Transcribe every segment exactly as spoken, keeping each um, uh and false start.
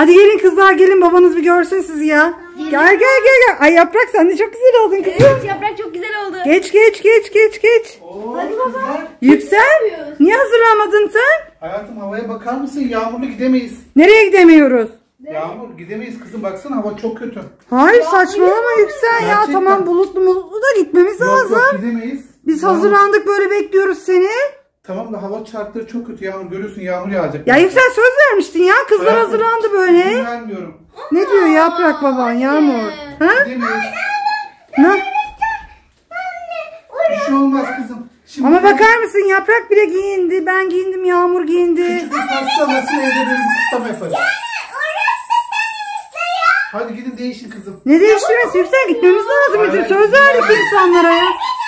Hadi gelin kızlar, gelin babanız bir görsün sizi ya. Gelin. Gel gel gel gel. Ay Yaprak, sen de çok güzel oldun kızım. Evet, Yaprak çok güzel oldu. Geç geç geç geç geç. Oo, hadi baba. kızlar. Yüksel. Niye hazırlanmadın sen? Hayatım, havaya bakar mısın? Yağmurlu gidemeyiz. Nereye gidemiyoruz? Yağmur gidemeyiz kızım, baksana hava çok kötü. Hayır saçmalama Yüksel ya. Gerçekten. Tamam, bulutlu bulutlu da gitmemiz Yok lazım. yok, gidemeyiz. Biz Yağmur- hazırlandık, böyle bekliyoruz seni. Tamam da hava şartları çok kötü Yağmur, görüyorsun yağmur yağacak. Ya Yüksel, söz vermiştin ya. Kızlar Hayatım, hazırlandı izin böyle. vermiyorum. Ne diyor Yaprak baban, Yağmur? Ha? Gidemeyiz. Ne? Bir şey olmaz kızım. Şimdi Ama bakar mısın, Yaprak bile giyindi. Ben giyindim, Yağmur giyindi. küçük bir pasta nasıl evde benim kutlama yaparız. Hadi gidin değişin kızım. Ne değiştirmesi Yüksel, gitmemiz lazım. Hayır, Bizim hayır, söz verdik hayır. insanlara ya.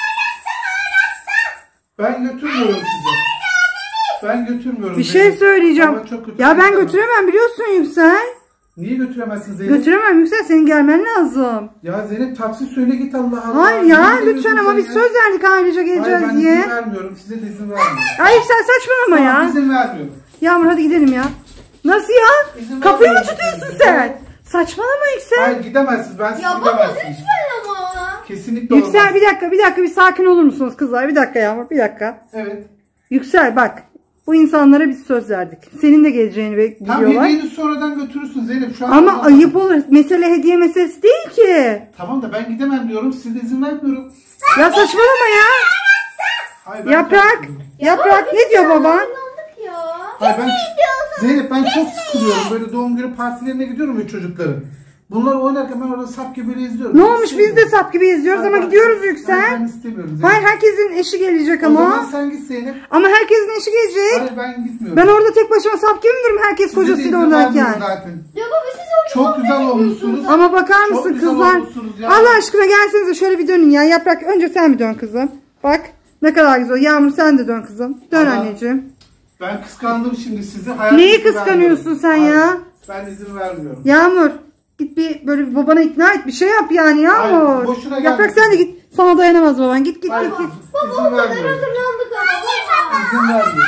Ben götürmüyorum sizi. Ben götürmüyorum. Bir şey Zeynep. söyleyeceğim. Hava çok kötü. Ya ben götüremem, biliyorsun Yüksel. Niye götüremezsin Zeynep? Götüremem Yüksel, senin gelmen lazım. Ya Zeynep, taksi söyle git, Allah Allah. Hayır Niye ya, gidiyorsun lütfen, sen ama biz ya? söz verdik ailece Hayır, geleceğiz ben diye. izin vermiyorum. Size de izin vermiyorum. Ay Yüksel, saçmalama Tamam, ya. izin vermiyorum. Yağmur hadi gidelim ya. Nasıl ya? İzin Kapıyı mı vermiyorum. tutuyorsun sen? Saçmalama Yüksel. Hayır, gidemezsiniz. Ben siz Ya baba gidemezsiniz. lütfen ama. Kesinlikle Yüksel olmaz. bir dakika, bir dakika, bir sakin olur musunuz kızlar? Bir dakika Yağmur, bir dakika. Evet. Yüksel bak, bu insanlara biz söz verdik. Senin de geleceğini Tam bekliyorlar. hediyeni sonradan götürürsün Zeynep. Şu an Ama olmaz. ayıp olur. Mesele hediye meselesi değil ki. Tamam da ben gidemem diyorum. Size de izin vermiyorum. Ya saçmalama ya. Hayır, ben Yaprak, kalkmıyorum. Yaprak ne diyor baban? Hazırlandık ya. Hayır, ben Zeynep, ben çok sıkılıyorum. Böyle doğum günü partilerine gidiyorum ya çocukların. Bunlar oynarken ben orada sap gibi böyle izliyorum. Ne Ben olmuş, biz istemiyorum. de sap gibi izliyoruz Hayır, ama ben- gidiyoruz Ben, Yüksel. ben istemiyorum Zeynep. Hayır, herkesin eşi gelecek O zaman ama. sen git Zeynep. Ama herkesin eşi gelecek. Hayır, ben gitmiyorum. Ben orada tek başıma sap gibi mi dururum herkes Size de kocasıyla izin vermiyorum oynarken? zaten. Ya baba siz orada Çok sohbet güzel ediyorsunuz. olmuşsunuz. Ama bakar Çok mısın güzel kızlar? olmuşsunuz ya. Allah aşkına gelsenize şöyle bir dönün ya. Yaprak, önce sen bir dön kızım. Bak ne kadar güzel. Yağmur sen de dön kızım. Dön Ama- anneciğim. Ben kıskandım şimdi sizi. Hayatım, Neyi izin kıskanıyorsun vermiyorum. sen Hayır, ya? Ben izin vermiyorum. Yağmur git bir böyle bir babana ikna et, bir şey yap yani Yağmur. Hayır, boşuna Yaprak gelmesin. sen de git. Sana dayanamaz baban. Git git Hayır, git. git. Baba izin o kadar vermiyorum. hazırlandık ama baba. İzin vermiyorum.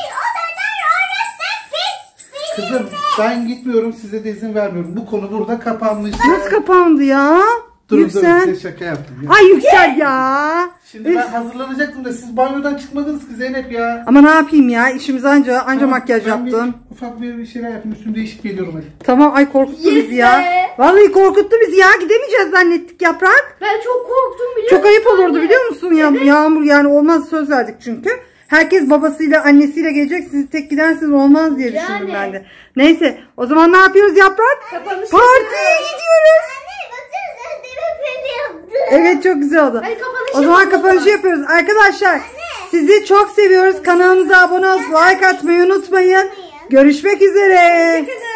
Kızım, ben gitmiyorum, size de izin vermiyorum. Bu konu burada kapanmış. Nasıl kapandı ya? Durun Yüksel. durun, size şaka yaptım ya. Ay Yüksel ya. Şimdi ben hazırlanacaktım da siz banyodan çıkmadınız ki Zeynep ya. Ama ne yapayım ya? İşimiz anca anca Tamam, makyaj ben yaptım. Bir, ufak bir, bir şeyler yapayım, üstümde değişik geliyorum hadi. Tamam, ay korkuttu Yes bizi ya. be. Vallahi korkuttu bizi ya. Gidemeyeceğiz zannettik Yaprak. Ben çok korktum biliyor Çok musun ayıp olurdu anne? biliyor musun ya? Yağmur yani olmaz, söz verdik çünkü. Herkes babasıyla annesiyle gelecek. Siz tek giderseniz olmaz diye düşündüm Yani. ben de. Neyse, o zaman ne yapıyoruz Yaprak? Kapanış Partiye yapıyoruz. gidiyoruz. Anne Evet, çok güzel oldu. Hadi kapanış O zaman yapalım. kapanışı yapıyoruz. Arkadaşlar sizi çok seviyoruz. Kanalımıza abone olup like atmayı unutmayın. Görüşmek üzere.